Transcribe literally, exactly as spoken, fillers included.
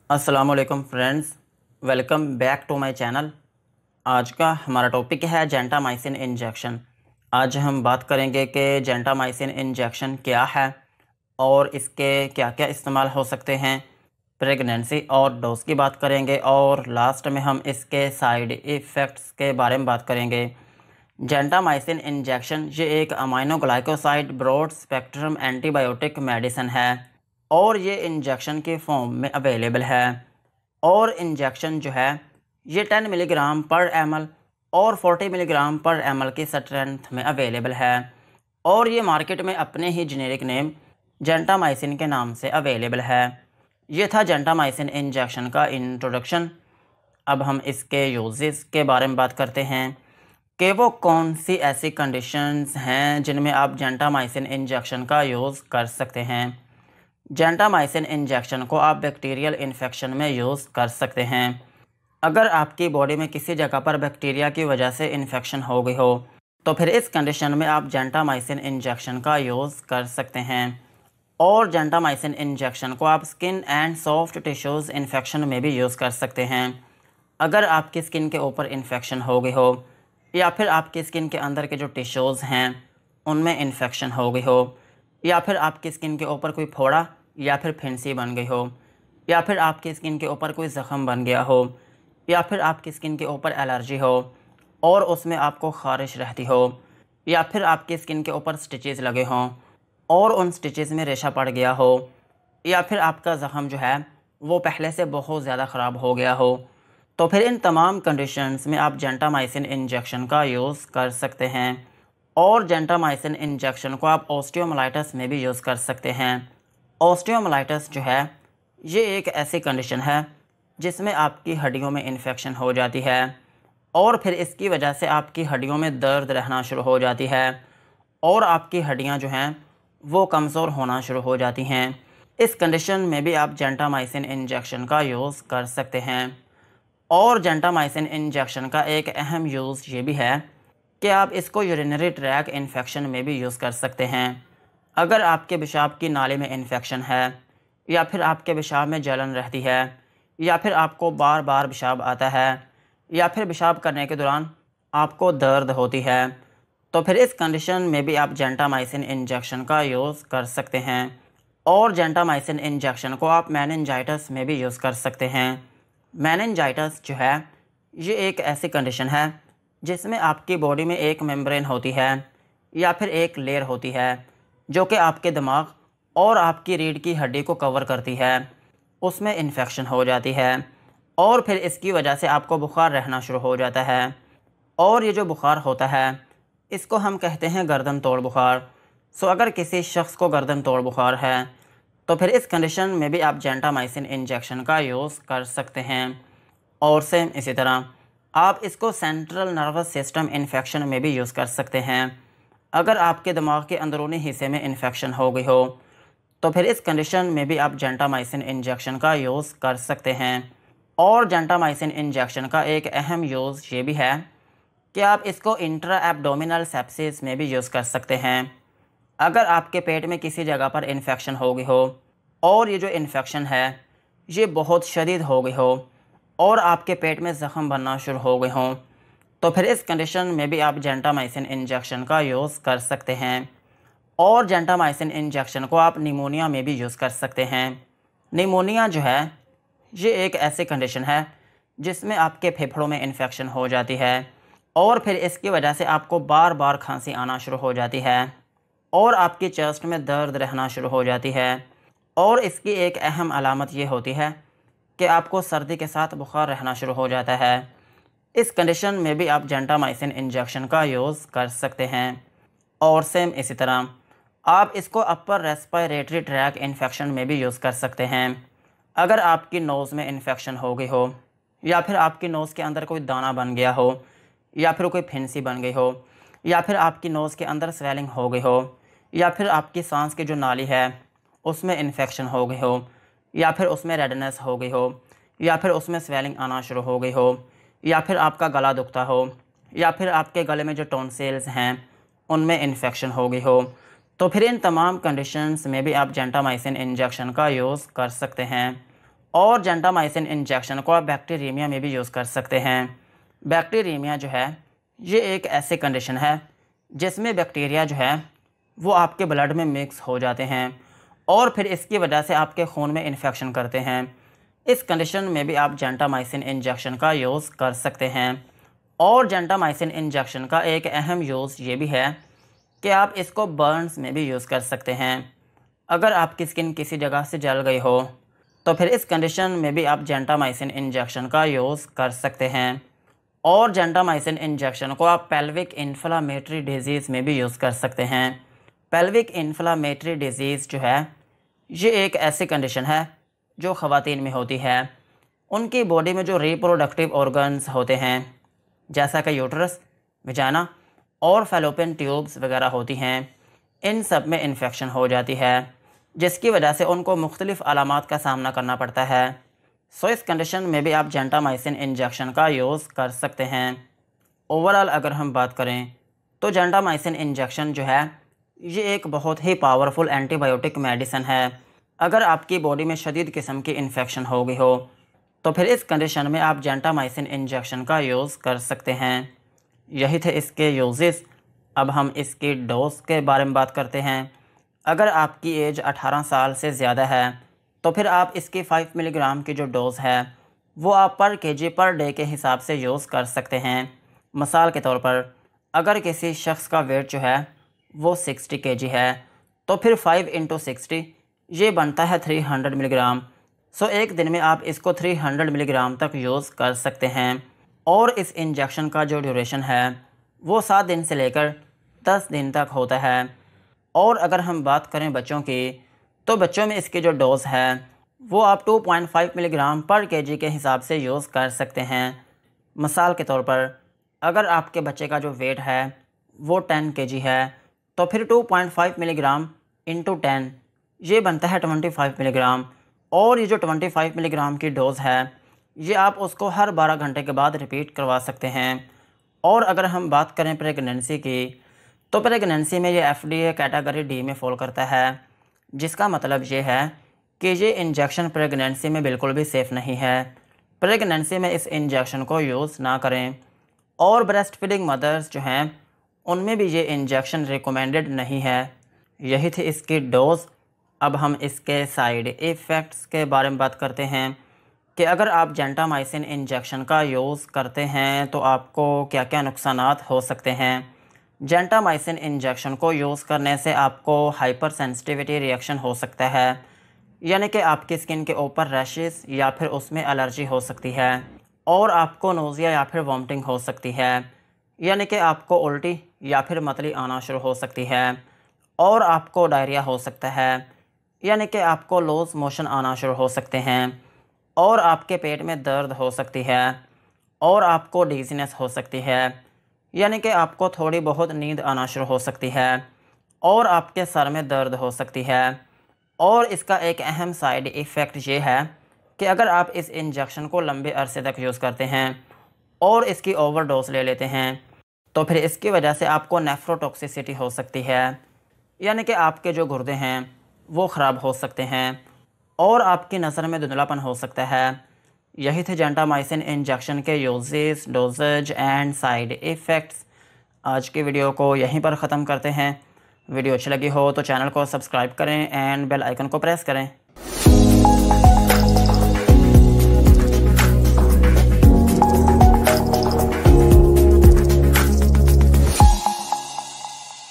अस्सलामुअलैकुम friends, welcome back to my channel. आज का हमारा टॉपिक है जेंटामाइसिन इंजेक्शन। आज हम बात करेंगे कि जेंटामाइसिन इंजेक्शन क्या है और इसके क्या क्या इस्तेमाल हो सकते हैं। प्रेगनेंसी और डोज की बात करेंगे और लास्ट में हम इसके साइड इफ़ेक्ट्स के बारे में बात करेंगे। जेंटामाइसिन इंजेक्शन ये एक aminoglycoside broad spectrum antibiotic medicine है और ये इंजेक्शन के फॉर्म में अवेलेबल है। और इंजेक्शन जो है ये टेन मिलीग्राम पर एमएल और फोर्टी मिलीग्राम पर एमएल की स्ट्रेंथ में अवेलेबल है और ये मार्केट में अपने ही जेनेरिक नेम जेंटामाइसिन के नाम से अवेलेबल है। ये था जेंटामाइसिन इंजेक्शन का इंट्रोडक्शन। अब हम इसके यूजेस के बारे में बात करते हैं कि वो कौन सी ऐसी कंडीशंस हैं जिनमें आप जेंटामाइसिन इंजेक्शन का यूज़ कर सकते हैं। जेंटामाइसिन इंजेक्शन को आप बैक्टीरियल इन्फेक्शन में यूज़ कर सकते हैं। अगर आपकी बॉडी में किसी जगह पर बैक्टीरिया की वजह से इन्फेक्शन हो गई हो तो फिर इस कंडीशन में आप जेंटामाइसिन इंजेक्शन का यूज़ कर सकते हैं। और जेंटामाइसिन इंजेक्शन को आप skin and soft tissues infection में भी यूज़ कर सकते हैं। अगर आपकी स्किन के ऊपर इन्फेक्शन हो गई हो या फिर आपकी स्किन के अंदर के जो टिश्यूज़ हैं उनमें इन्फेक्शन हो गई हो या फिर आपकी स्किन के ऊपर कोई फोड़ा या फिर फिंसी बन गई हो या फिर आपकी स्किन के ऊपर कोई ज़ख़म बन गया हो या फिर आपकी स्किन के ऊपर एलर्जी हो और उसमें आपको ख़ारिश रहती हो या फिर आपकी स्किन के ऊपर स्टिचेस लगे हों और उन स्टिचेस में रेशा पड़ गया हो या फिर आपका ज़ख़म जो है वो पहले से बहुत ज़्यादा ख़राब हो गया हो, तो फिर इन तमाम कंडीशंस में आप जेंटामाइसिन इंजेक्शन का यूज़ कर सकते हैं। और जेंटामाइसिन इंजेक्शन को आप ऑस्टियोमाइलिटिस में भी यूज़ कर सकते हैं। ऑस्टियोमाइलिटिस जो है ये एक ऐसी कंडीशन है जिसमें आपकी हड्डियों में इन्फेक्शन हो जाती है और फिर इसकी वजह से आपकी हड्डियों में दर्द रहना शुरू हो जाती है और आपकी हड्डियां जो हैं वो कमज़ोर होना शुरू हो जाती हैं। इस कंडीशन में भी आप जेंटामाइसिन इंजेक्शन का यूज़ कर सकते हैं। और जेंटामाइसिन इंजेक्शन का एक अहम यूज़ ये भी है कि आप इसको यूरिनरी ट्रैक इन्फेक्शन में भी यूज़ कर सकते हैं। अगर आपके पेशाब की नाली में इन्फेक्शन है या फिर आपके पेशाब में जलन रहती है या फिर आपको बार बार पेशाब आता है या फिर पेशाब करने के दौरान आपको दर्द होती है, तो फिर इस कंडीशन में भी आप जेंटामाइसिन इंजेक्शन का यूज़ कर सकते हैं। और जेंटामाइसिन इंजेक्शन को आप मेनिंजाइटिस में भी यूज़ कर सकते हैं। मेनिंजाइटिस जो है ये एक ऐसी कंडीशन है जिसमें आपकी बॉडी में एक मेम्ब्रेन होती है या फिर एक लेयर होती है जो कि आपके दिमाग और आपकी रीढ़ की हड्डी को कवर करती है, उसमें इन्फेक्शन हो जाती है और फिर इसकी वजह से आपको बुखार रहना शुरू हो जाता है। और ये जो बुखार होता है इसको हम कहते हैं गर्दन तोड़ बुखार। सो अगर किसी शख्स को गर्दन तोड़ बुखार है तो फिर इस कंडीशन में भी आप जेंटामाइसिन इंजेक्शन का यूज़ कर सकते हैं। और सेम इसी तरह आप इसको सेंट्रल नर्वस सिस्टम इन्फेक्शन में भी यूज़ कर सकते हैं। अगर आपके दिमाग के अंदरूनी हिस्से में इन्फेक्शन हो गई हो तो फिर इस कंडीशन में भी आप जेंटामाइसिन इंजेक्शन का यूज़ कर सकते हैं। और जेंटामाइसिन इंजेक्शन का एक अहम यूज़ ये भी है कि आप इसको इंट्रा एब्डोमिनल सेप्सिस में भी यूज़ कर सकते हैं। अगर आपके पेट में किसी जगह पर इन्फेक्शन हो गई हो और ये जो इन्फेक्शन है ये बहुत शदीद हो गई हो और आपके पेट में ज़ख़म बनना शुरू हो गए हों, तो फिर इस कंडीशन में भी आप जेंटामाइसिन इंजेक्शन का यूज़ कर सकते हैं। और जेंटामाइसिन इंजेक्शन को आप निमोनिया में भी यूज़ कर सकते हैं। निमोनिया जो है ये एक ऐसी कंडीशन है जिसमें आपके फेफड़ों में इन्फेक्शन हो जाती है और फिर इसकी वजह से आपको बार बार खांसी आना शुरू हो जाती है और आपकी चेस्ट में दर्द रहना शुरू हो जाती है। और इसकी एक अहम अलामत ये होती है कि आपको सर्दी के साथ बुखार रहना शुरू हो जाता है। इस कंडीशन में भी आप जेंटामाइसिन इंजेक्शन का यूज़ कर सकते हैं। और सेम इसी तरह आप इसको अपर रेस्पिरेटरी ट्रैक इन्फेक्शन में भी यूज़ कर सकते हैं। अगर आपकी नोज़ में इन्फेक्शन हो गई हो या फिर आपकी नोज़ के अंदर कोई दाना बन गया हो या फिर कोई फिंसी बन गई हो या फिर आपकी नोज़ के अंदर स्वेलिंग हो गई हो या फिर आपकी सांस की जो नाली है उसमें इन्फेक्शन हो गई हो या फिर उसमें रेडनेस हो गई हो या फिर उसमें स्वेलिंग आना शुरू हो गई हो या फिर आपका गला दुखता हो या फिर आपके गले में जो टॉन्सिल्स हैं उनमें इन्फेक्शन हो गई हो, तो फिर इन तमाम कंडीशंस में भी आप जेंटामाइसिन इंजेक्शन का यूज़ कर सकते हैं। और जेंटामाइसिन इंजेक्शन को आप बैक्टीरियमिया में भी यूज़ कर सकते हैं। बैक्टीरियमिया जो है ये एक ऐसी कंडीशन है जिसमें बैक्टीरिया जो है वो आपके ब्लड में मिक्स हो जाते हैं और फिर इसकी वजह से आपके खून में इन्फेक्शन करते हैं। इस कंडीशन में भी आप जेंटामाइसिन इंजेक्शन का यूज़ कर सकते हैं। और जेंटामाइसिन इंजेक्शन का एक अहम यूज़ ये भी है कि आप इसको बर्न्स में भी यूज़ कर सकते हैं। अगर आपकी स्किन किसी जगह से जल गई हो तो फिर इस कंडीशन में भी आप जेंटामाइसिन इंजेक्शन का यूज़ कर सकते हैं। और जेंटामाइसिन इंजेक्शन को आप पेल्विक इन्फ्लामेटरी डिजीज़ में भी यूज़ कर सकते हैं। पेल्विक इन्फ्लामेटरी डिजीज़ जो है ये एक ऐसी कंडीशन है जो ख़वातीन में होती है। उनकी बॉडी में जो रिप्रोडक्टिव ऑर्गन्स होते हैं जैसा कि यूट्रस, विजाना और फैलोपियन ट्यूब्स वगैरह होती हैं, इन सब में इन्फेक्शन हो जाती है जिसकी वजह से उनको मुख्तलिफ़ अलामात का सामना करना पड़ता है। सो इस कंडीशन में भी आप जेंटामाइसिन इंजेक्शन का यूज़ कर सकते हैं। ओवरऑल अगर हम बात करें तो जेंटामाइसिन इंजेक्शन जो है ये एक बहुत ही पावरफुल एंटीबायोटिक मेडिसिन है। अगर आपकी बॉडी में शदीद किस्म की इन्फेक्शन हो गई हो तो फिर इस कंडीशन में आप जेंटामाइसिन इंजेक्शन का यूज़ कर सकते हैं। यही थे इसके यूजेस। अब हम इसकी डोज के बारे में बात करते हैं। अगर आपकी एज अठारह साल से ज़्यादा है तो फिर आप इसकी फाइव मिलीग्राम की जो डोज़ है वो आप पर केजी पर डे के हिसाब से यूज़ कर सकते हैं। मिसाल के तौर पर अगर किसी शख्स का वेट जो है वो सिक्सटी केजी है तो फिर फाइव इंटू सिक्सटी ये बनता है थ्री हंड्रेड मिलीग्राम। सो एक दिन में आप इसको थ्री हंड्रेड मिलीग्राम तक यूज़ कर सकते हैं। और इस इंजेक्शन का जो ड्यूरेशन है वो सात दिन से लेकर दस दिन तक होता है। और अगर हम बात करें बच्चों की तो बच्चों में इसकी जो डोज़ है वो आप two point five milligram per KG के हिसाब से यूज़ कर सकते हैं। मिसाल के तौर पर अगर आपके बच्चे का जो वेट है वो टेन केजी है तो फिर two point five milligram into ten ये बनता है ट्वेंटी फाइव मिलीग्राम। और ये जो ट्वेंटी फाइव मिलीग्राम की डोज़ है ये आप उसको हर बारह घंटे के बाद रिपीट करवा सकते हैं। और अगर हम बात करें प्रेगनेंसी की तो प्रेगनेंसी में ये F D A category D में फॉल करता है, जिसका मतलब ये है कि ये इंजेक्शन प्रेगनेंसी में बिल्कुल भी सेफ़ नहीं है। प्रेगनेंसी में इस इंजेक्शन को यूज़ ना करें। और ब्रेस्ट फीडिंग मदर्स जो हैं उनमें भी ये इंजेक्शन रिकमेंडेड नहीं है। यही थी इसकी डोज़। अब हम इसके साइड इफ़ेक्ट्स के बारे में बात करते हैं कि अगर आप जेंटामाइसिन इंजेक्शन का यूज़ करते हैं तो आपको क्या क्या नुकसानात हो सकते हैं। जेंटामाइसिन इंजेक्शन को यूज़ करने से आपको हाइपर सेंसिटिविटी रिएक्शन हो सकता है, यानी कि आपकी स्किन के ऊपर रैशेस या फिर उसमें एलर्जी हो सकती है। और आपको नोज़िया या फिर वॉमिटिंग हो सकती है, यानी कि आपको उल्टी या फिर मतली आना शुरू हो सकती है। और आपको डायरिया हो सकता है, यानी कि आपको लूज़ मोशन आना शुरू हो सकते हैं। और आपके पेट में दर्द हो सकती है। और आपको डिज़ीनेस हो सकती है, यानी कि आपको थोड़ी बहुत नींद आना शुरू हो सकती है। और आपके सर में दर्द हो सकती है। और इसका एक अहम साइड इफ़ेक्ट ये है कि अगर आप इस इंजेक्शन को लंबे अरसे तक यूज़ करते हैं और इसकी ओवरडोज ले लेते हैं तो फिर इसकी वजह से आपको नेफ्रोटॉक्सिसिटी हो सकती है, यानी कि आपके जो गुर्दे हैं वो ख़राब हो सकते हैं और आपकी नज़र में धुंधलापन हो सकता है। यही थे जेंटामाइसिन इंजेक्शन के uses, dosages and side effects. आज की वीडियो को यहीं पर ख़त्म करते हैं। वीडियो अच्छी लगी हो तो चैनल को सब्सक्राइब करें एंड बेल आइकन को प्रेस करें।